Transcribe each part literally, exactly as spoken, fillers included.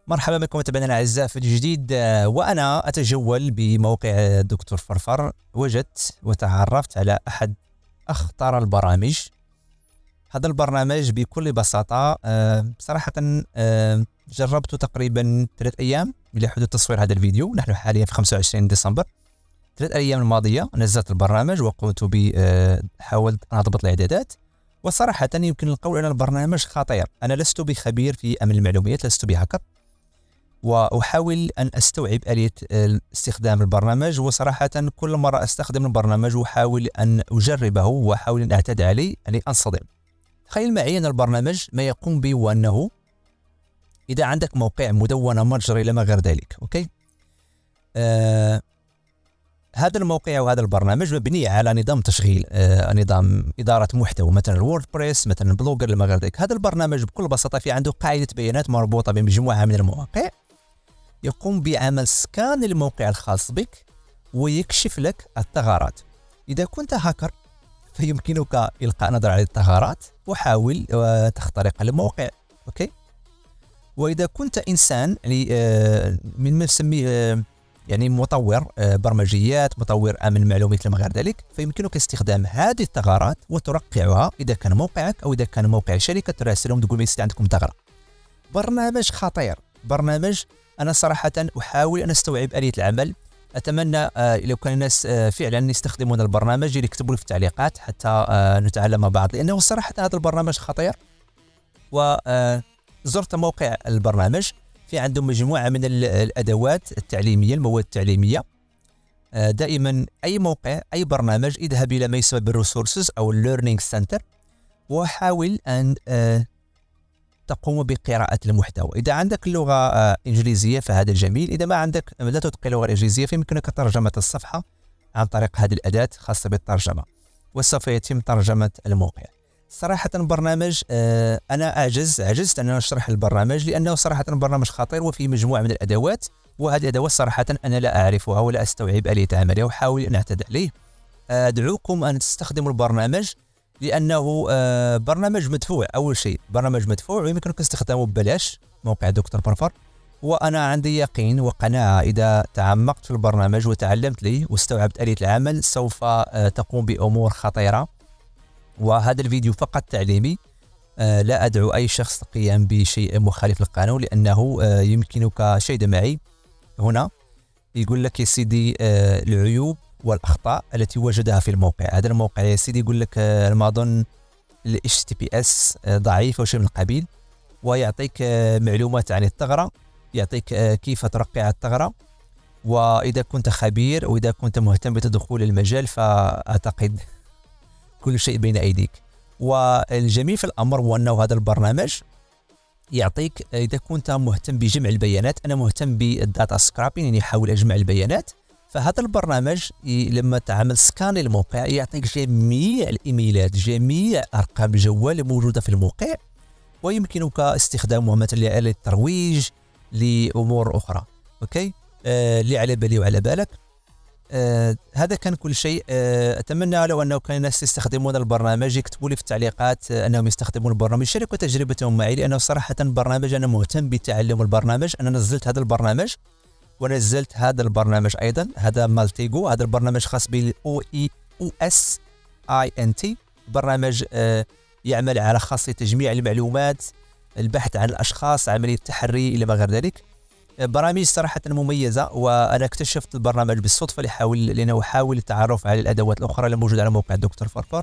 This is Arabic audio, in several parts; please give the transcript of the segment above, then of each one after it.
مرحبا بكم متابعينا الاعزاء في الجديد. وانا اتجول بموقع دكتور فرفر، وجدت وتعرفت على احد اخطر البرامج. هذا البرنامج بكل بساطه بصراحه جربته تقريبا ثلاث ايام الى حدود تصوير هذا الفيديو. نحن حاليا في خمسة وعشرين ديسمبر. ثلاث ايام الماضيه نزلت البرنامج وقمت ب حاولت ان اضبط الاعدادات، وصراحه يمكن القول ان البرنامج خطير. انا لست بخبير في امن المعلومات، لست بهاكر، وأحاول أن أستوعب آلية استخدام البرنامج. وصراحة كل مرة أستخدم البرنامج وأحاول أن أجربه وأحاول أن أعتاد عليه، يعني أنصدم. تخيل معي أن البرنامج ما يقوم به هو أنه إذا عندك موقع مدونة متجر إلى ما غير ذلك، أوكي؟ آه هذا الموقع وهذا البرنامج مبني على نظام تشغيل، آه نظام إدارة محتوى، مثلا الووردبريس، مثلا بلوجر إلى ما غير ذلك. هذا البرنامج بكل بساطة في عنده قاعدة بيانات مربوطة بمجموعة من المواقع، يقوم بعمل سكان للموقع الخاص بك ويكشف لك الثغرات. إذا كنت هاكر فيمكنك إلقاء نظر على الثغرات وحاول تخترق الموقع، أوكي؟ وإذا كنت إنسان يعني من ما نسميه يعني مطور برمجيات، مطور أمن معلومات لما غير ذلك، فيمكنك استخدام هذه الثغرات وترقعها إذا كان موقعك أو إذا كان موقع شركة، تراسلهم تقول لهم عندكم ثغرة. برنامج خطير، برنامج أنا صراحة أحاول أن أستوعب آلية العمل. أتمنى آه لو كان الناس آه فعلا يستخدمون البرنامج يكتبوا لي في التعليقات حتى آه نتعلم مع بعض، لأنه صراحة هذا البرنامج خطير. وزرت موقع البرنامج، في عنده مجموعة من الأدوات التعليمية، المواد التعليمية. آه دائما أي موقع أي برنامج اذهب إلى ما يسمى بالريسورسز أو الليرنينج سنتر، وحاول أن آه تقوم بقراءة المحتوى. إذا عندك اللغة آه إنجليزية فهذا جميل، إذا ما عندك لا تتقن اللغة الإنجليزية فيمكنك ترجمة الصفحة عن طريق هذه الأداة خاصة بالترجمة، وسوف يتم ترجمة الموقع. صراحة برنامج آه أنا أعجز عجزت أن أشرح البرنامج، لأنه صراحة برنامج خطير وفيه مجموعة من الأدوات، وهذه الأدوات صراحة أنا لا أعرفها ولا أستوعب آلية عملها، وأحاول أن أعتاد عليه. أدعوكم أن تستخدموا البرنامج لأنه آه برنامج مدفوع. أول شيء برنامج مدفوع ويمكنك استخدامه ببلاش، موقع دكتور فرفر. وأنا عندي يقين وقناعة إذا تعمقت في البرنامج وتعلمت لي واستوعبت آلية العمل سوف آه تقوم بأمور خطيرة. وهذا الفيديو فقط تعليمي، آه لا أدعو أي شخص للقيام بشيء مخالف للقانون، لأنه آه يمكنك شاهد معي هنا يقول لك يا سيدي آه العيوب والأخطاء التي وجدها في الموقع. هذا الموقع يا سيدي يقول لك ما أظن ال إتش تي بي إس ضعيف أو شيء من القبيل، ويعطيك معلومات عن الثغرة، يعطيك كيف ترقع الثغرة. وإذا كنت خبير أو إذا كنت مهتم بتدخل المجال فأعتقد كل شيء بين أيديك. والجميل في الأمر هو أنه هذا البرنامج يعطيك إذا كنت مهتم بجمع البيانات. أنا مهتم بالداتا سكرابين، يعني يحاول أجمع البيانات. فهذا البرنامج لما تعمل سكان للموقع يعطيك جميع الإيميلات، جميع أرقام الجوال الموجودة في الموقع، ويمكنك استخدامها مثلا للترويج لأمور أخرى، أوكي؟ آه اللي على بالي وعلى بالك. آه هذا كان كل شيء. آه أتمنى لو أنه كان الناس يستخدمون البرنامج يكتبوا لي في التعليقات آه أنهم يستخدمون البرنامج، شاركوا تجربتهم معي، لأنه صراحة برنامج أنا مهتم بتعلم البرنامج. أنا نزلت هذا البرنامج ونزلت هذا البرنامج أيضا، هذا مالتيجو. هذا البرنامج خاص بال أو إي أو إس آي إن تي، برنامج آه يعمل على خاصية تجميع المعلومات، البحث عن الأشخاص، عملية التحري إلى ما غير ذلك. آه برامج صراحة مميزة، وأنا اكتشفت البرنامج بالصدفة لحاول لأنه أحاول التعرف على الأدوات الأخرى الموجودة على موقع دكتور فرفر،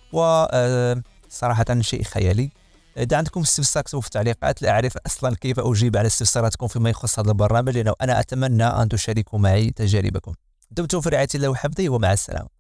وصراحة شيء خيالي. إذا عندكم استفسار اكتبوا في التعليقات، لا أعرف أصلا كيف أجيب على استفساراتكم فيما يخص هذا البرنامج، لأنه أنا أتمنى أن تشاركوا معي تجاربكم. دمتم في رعاية الله وحفظه، ومع السلامة.